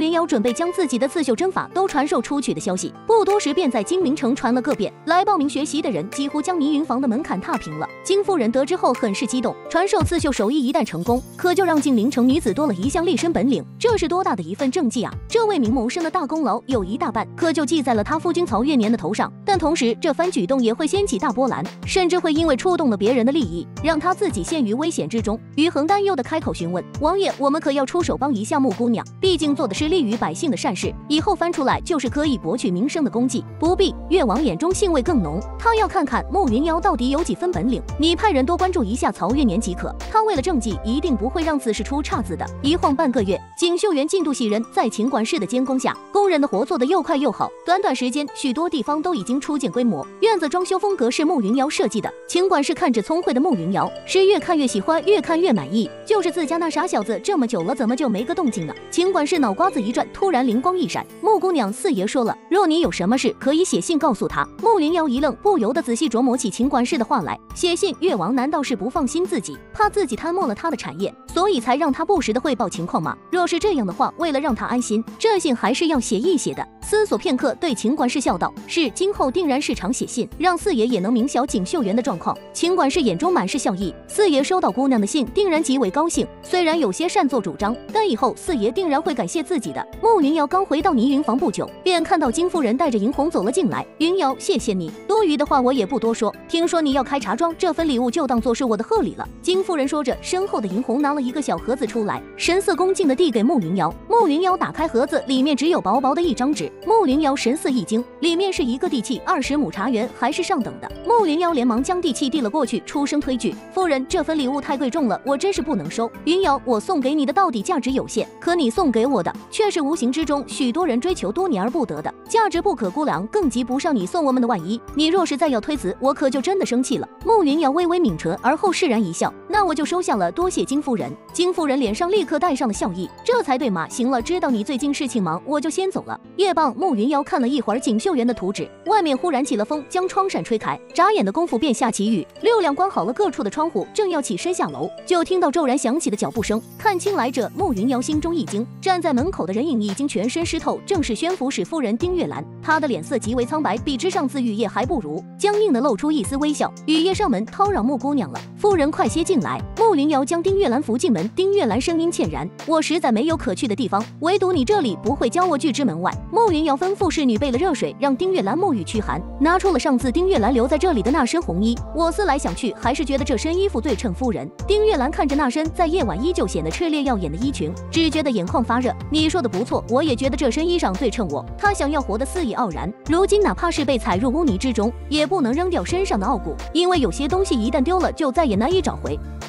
云瑶准备将自己的刺绣针法都传授出去的消息，不多时便在金陵城传了个遍。来报名学习的人几乎将倪云房的门槛踏平了。金夫人得知后很是激动，传授刺绣手艺一旦成功，可就让金陵城女子多了一项立身本领，这是多大的一份政绩啊！这为民谋生的大功劳有一大半可就记在了他夫君曹月年的头上。但同时，这番举动也会掀起大波澜，甚至会因为触动了别人的利益，让他自己陷于危险之中。于恒担忧的开口询问：“王爷，我们可要出手帮一下穆姑娘？毕竟做的是利于百姓的善事，以后翻出来就是可以博取民生的功绩。”不必，越王眼中兴味更浓，他要看看穆云瑶到底有几分本领。你派人多关注一下曹月年即可，他为了政绩，一定不会让此事出岔子的。一晃半个月，锦绣园进度喜人在秦管事的监工下，工人的活做得又快又好。短短时间，许多地方都已经初见规模。院子装修风格是穆云瑶设计的，秦管事看着聪慧的穆云瑶，是越看越喜欢，越看越满意。就是自家那傻小子这么久了，怎么就没个动静呢？秦管事脑瓜子一转，突然灵光一闪：穆姑娘，四爷说了，若你有什么事，可以写信告诉他。穆云瑶一愣，不由得仔细琢磨起秦管事的话来。写信，越王难道是不放心自己，怕自己贪没了他的产业，所以才让他不时的汇报情况吗？若是这样的话，为了让他安心，这信还是要写一写的。思索片刻，对秦管事笑道：“是，今后定然时常写信，让四爷也能明晓锦绣园的状况。”秦管事眼中满是笑意，四爷收到姑娘的信，定然极为高兴。虽然有些擅作主张，但以后四爷定然会感谢自己的。穆云瑶刚回到倪云房不久，便看到金夫人带着银红走了进来。云瑶，谢谢你，多余的话我也不多说。听说你要开茶庄，这份礼物就当做是我的贺礼了。金夫人说着，身后的银红拿了一个小盒子出来，神色恭敬地递给穆云瑶。穆云瑶打开盒子，里面只有薄薄的一张纸。穆云瑶神色一惊，里面是一个地契，20亩茶园，还是上等的。穆云瑶连忙将地契递了过去，出声推拒：“夫人，这份礼物太贵重了，我真是不能收。云瑶，我送给你的到底价值有限，可你送给我的却是无形之中许多人追求多年而不得的，价值不可估量，更及不上你送我们的万一。你若是再要推辞，我可就真的生气了。”穆云瑶微微抿唇，而后释然一笑：“那我就收下了，多谢金夫人。”金夫人脸上立刻带上了笑意：“这才对嘛，行了，知道你最近事情忙，我就先走了。”夜傍，穆云瑶看了一会儿锦绣园的图纸，外面忽然起了风，将窗扇吹开，眨眼的功夫便下起雨。6辆关好了各处的窗户，正要起身下楼，就听到骤然响起的脚步声。看清来者，穆云瑶心中一惊，站在门口的人影已经全身湿透，正是宣抚使夫人丁月兰。她的脸色极为苍白，比之上次雨夜还不如，僵硬的露出一丝微笑。雨夜上门叨扰穆姑娘了，夫人快些进来。穆云瑶将丁月兰扶进门，丁月兰声音歉然：“我实在没有可去的地方，唯独你这里不会将我拒之门外。”穆云瑶吩咐侍女备了热水，让丁月兰沐浴驱寒，拿出了上次丁月兰留在这里的那身红衣。我思来想去，还是觉得这身衣服对称夫人。丁月兰看着那身在夜晚依旧显得炽烈耀眼的衣裙，只觉得眼眶发热。你说的不错，我也觉得这身衣裳对称我。她想要活得肆意傲然，如今哪怕是被踩入污泥之中，也不能扔掉身上的傲骨，因为有些东西一旦丢了，就再也难以找回。